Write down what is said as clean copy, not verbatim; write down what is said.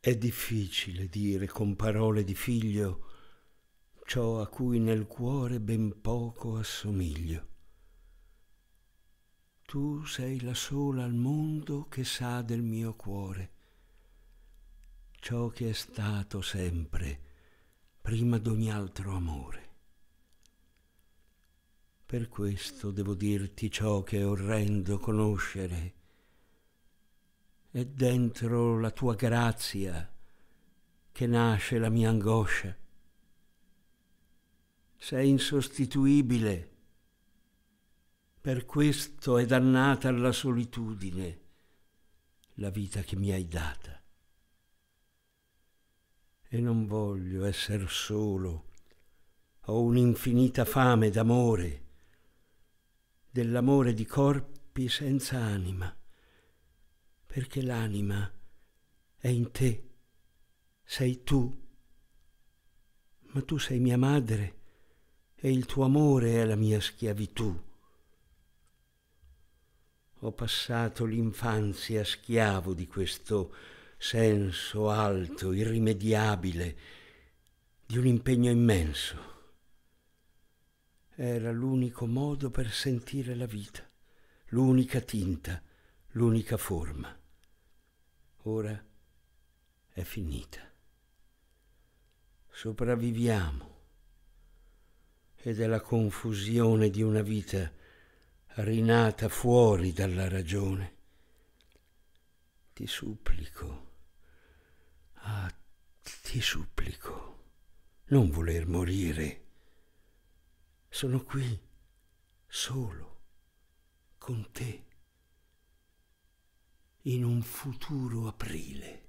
È difficile dire con parole di figlio ciò a cui nel cuore ben poco assomiglio. Tu sei la sola al mondo che sa del mio cuore, ciò che è stato sempre prima d'ogni altro amore. Per questo devo dirti ciò che è orrendo conoscere. È dentro la tua grazia che nasce la mia angoscia. Sei insostituibile, per questo è dannata alla solitudine la vita che mi hai data. E non voglio esser solo, ho un'infinita fame d'amore, dell'amore di corpi senza anima, perché l'anima è in te, sei tu, ma tu sei mia madre e il tuo amore è la mia schiavitù. Ho passato l'infanzia schiavo di questo senso alto, irrimediabile, di un impegno immenso. Era l'unico modo per sentire la vita, l'unica tinta, l'unica forma. Ora è finita. Sopravviviamo ed è la confusione di una vita rinata fuori dalla ragione. Ti supplico, ti supplico, non voler morire. Sono qui, solo, con te, in un futuro aprile.